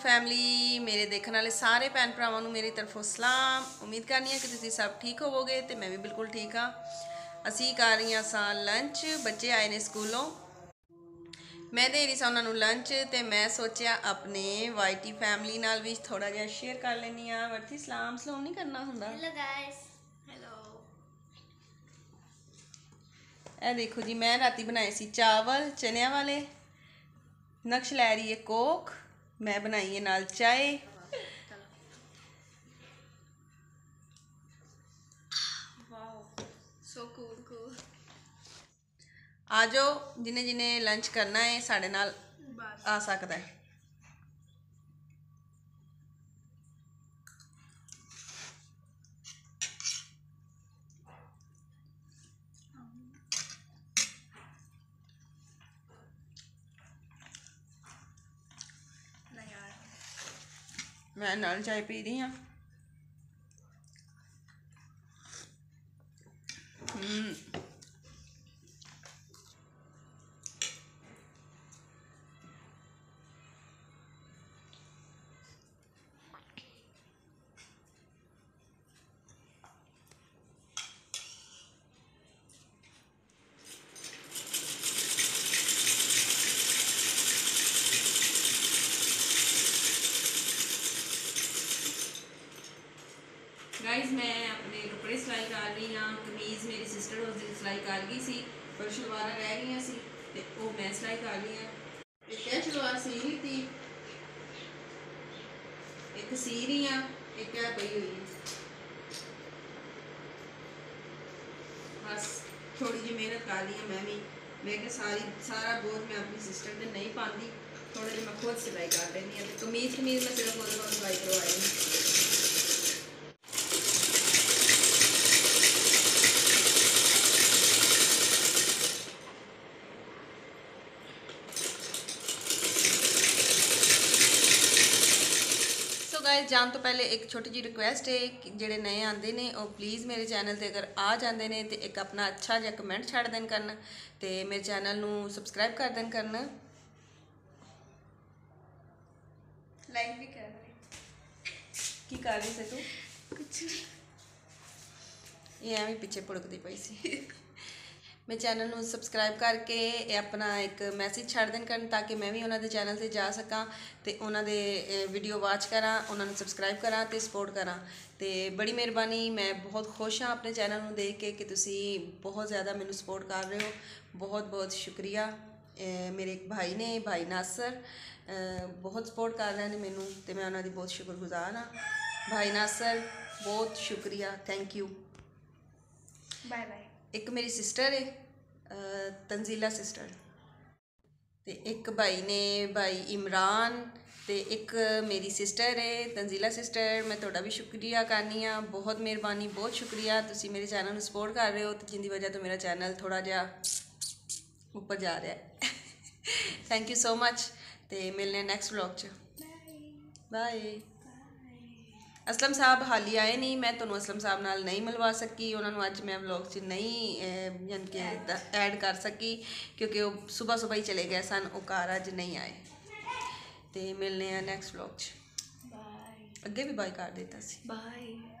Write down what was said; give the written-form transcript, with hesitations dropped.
Family, मेरे देखने वाले सारे भैन भरावां नूं मेरी तरफों सलाम। उम्मीद करनी है कि तुसीं सब ठीक होवोगे तो मैं भी बिल्कुल ठीक हाँ। असीं कर रही सां लंच, बच्चे आए ने स्कूलों, मैं दे रही सां उन्हां नूं लंच ते मैं सोचा अपने वाईटी फैमिली नाल भी थोड़ा जिहा शेयर कर लैनी हाँ। वर्ती सलाम सलूम नहीं करना हुंदा। Hello guys. हेलो। ए देखो जी, मैं राती बनाए सी चावल चनिया वाले, नक्श लै रही है कोक, मैं बनाई है नाल चाय। So cool. आ जाओ, जिन्हें जिन्हें लंच करना है साढ़े नाल आ सकता है। मैं नाल चाय पी रही हाँ। गाइज मैं अपने कपड़े सिलाई कर रही हाँ। कमीज़ मेरी सिस्टर उस दिन सिलाई कर गई सी, पर शलवार रह गई सी ते वो मैं सिलाई कर रही हाँ। एक शलवार सी ली थी, एक सी रही हाँ, एक है पई हुई है। बस थोड़ी जी मेहनत कर रही मैं भी। मैं कि सारा बोझ मैं अपनी सिस्टर ने नहीं पाती, थोड़ा जी मैं खुद सिलाई कर लेनी है। तो कमीज़ मैं सिर्फ वो सिलाई करवाई। गाइस जान तो पहले एक छोटी जी रिक्वेस्ट है कि जेडे नए आते हैं वो प्लीज़ मेरे चैनल से अगर आ जाते हैं तो एक अपना अच्छा जिहा कमेंट छड़ देन करना, तो मेरे चैनल नू सबसक्राइब कर देन करना, लाइक भी कर रहे। की कर रही से तू? कुछ नहीं, ये एवं पीछे भुड़कती पई सी। मैं चैनल नू सबसक्राइब करके अपना एक मैसेज छड़ देन करन ताकि मैं भी उन्होंने चैनल से जा सकां ते उन्होंने वीडियो वॉच करा, उन्होंने सबसक्राइब करा ते सपोर्ट करा। तो बड़ी मेहरबानी, मैं बहुत खुश हाँ अपने चैनल नू देख के कि तुसी बहुत ज़्यादा मैनू सपोर्ट कर रहे हो। बहुत बहुत शुक्रिया। मेरे एक भाई ने, भाई नासर, बहुत सपोर्ट कर रहे हैं मैनू तो मैं उन्होंने बहुत शुक्रगुजार हाँ। भाई नासर बहुत शुक्रिया, थैंक यू। Bye bye. एक मेरी सिस्टर है तंजीला सिस्टर, ते एक भाई ने भाई इमरान, ते एक मेरी सिस्टर है तंजीला सिस्टर। मैं थोड़ा भी शुक्रिया करनी हाँ, बहुत मेहरबानी, बहुत शुक्रिया। तुसी मेरे चैनल में सपोर्ट कर रहे हो तो जिंदी वजह तो मेरा चैनल थोड़ा जिहा ऊपर जा रहा है। Thank you so much. तो मिलने नेक्स्ट व्लॉग च। बाय। असलम साहब हाली आए नहीं, मैं तुहानू असलम साहब नाल नहीं मिलवा सकी, उन्होंने अज मैं व्लॉग च नहीं यानी कि ऐड कर सकी क्योंकि वो सुबह सुबह ही चले गए सन, वो घर अज नहीं आए। तो मिलने नेक्स्ट व्लॉग च। अगे भी बाय कर देता सी। बाय।